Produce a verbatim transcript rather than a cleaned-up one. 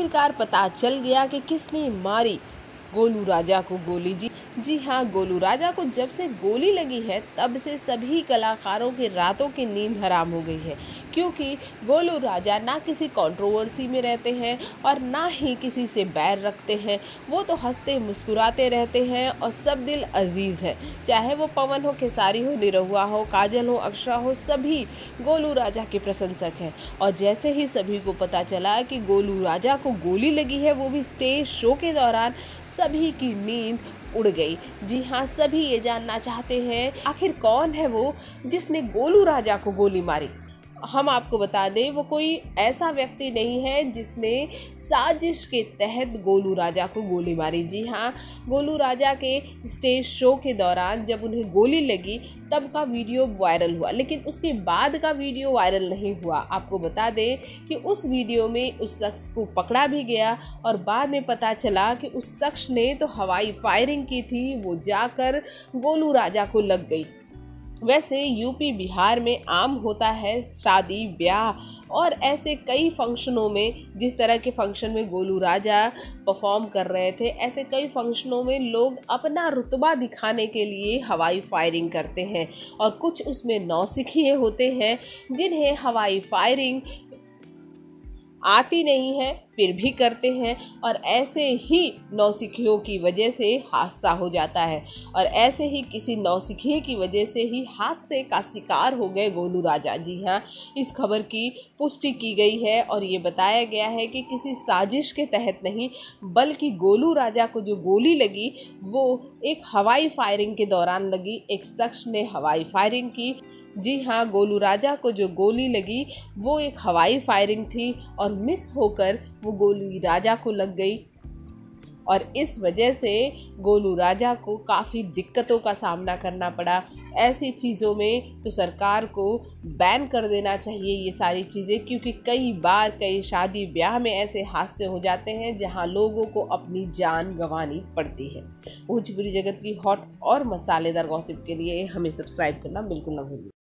आखिरकार पता चल गया कि किसने मारी गोलू राजा को गोली। जी जी हाँ, गोलू राजा को जब से गोली लगी है तब से सभी कलाकारों की रातों की नींद हराम हो गई है, क्योंकि गोलू राजा ना किसी कंट्रोवर्सी में रहते हैं और ना ही किसी से बैर रखते हैं। वो तो हंसते मुस्कुराते रहते हैं और सब दिल अजीज़ है। चाहे वो पवन हो, खेसारी हो, निरहुआ हो, काजल हो, अक्षरा हो, सभी गोलू राजा के प्रशंसक हैं। और जैसे ही सभी को पता चला कि गोलू राजा को गोली लगी है, वो भी स्टेज शो के दौरान, सभी की नींद उड़ गई। जी हाँ, सभी ये जानना चाहते हैं आखिर कौन है वो जिसने गोलू राजा को गोली मारी। हम आपको बता दें, वो कोई ऐसा व्यक्ति नहीं है जिसने साजिश के तहत गोलू राजा को गोली मारी। जी हाँ, गोलू राजा के स्टेज शो के दौरान जब उन्हें गोली लगी तब का वीडियो वायरल हुआ, लेकिन उसके बाद का वीडियो वायरल नहीं हुआ। आपको बता दें कि उस वीडियो में उस शख्स को पकड़ा भी गया और बाद में पता चला कि उस शख्स ने तो हवाई फायरिंग की थी, वो जाकर गोलू राजा को लग गई। वैसे यूपी बिहार में आम होता है शादी ब्याह और ऐसे कई फंक्शनों में, जिस तरह के फंक्शन में गोलू राजा परफॉर्म कर रहे थे, ऐसे कई फंक्शनों में लोग अपना रुतबा दिखाने के लिए हवाई फायरिंग करते हैं और कुछ उसमें नौसिखिए होते हैं जिन्हें हवाई फायरिंग आती नहीं है फिर भी करते हैं और ऐसे ही नौसिखियों की वजह से हादसा हो जाता है और ऐसे ही किसी नौसिखिए की वजह से ही हादसे का शिकार हो गए गोलू राजा। जी हाँ, इस खबर की पुष्टि की गई है और ये बताया गया है कि किसी साजिश के तहत नहीं, बल्कि गोलू राजा को जो गोली लगी वो एक हवाई फायरिंग के दौरान लगी। एक शख्स ने हवाई फायरिंग की। जी हाँ, गोलू राजा को जो गोली लगी वो एक हवाई फायरिंग थी और मिस होकर वो गोली राजा को लग गई और इस वजह से गोलू राजा को काफ़ी दिक्कतों का सामना करना पड़ा। ऐसी चीज़ों में तो सरकार को बैन कर देना चाहिए ये सारी चीज़ें, क्योंकि कई बार कई शादी ब्याह में ऐसे हादसे हो जाते हैं जहां लोगों को अपनी जान गंवानी पड़ती है। भोजपुरी जगत की हॉट और मसालेदार गॉसिप के लिए हमें सब्सक्राइब करना बिल्कुल ना भूलिए।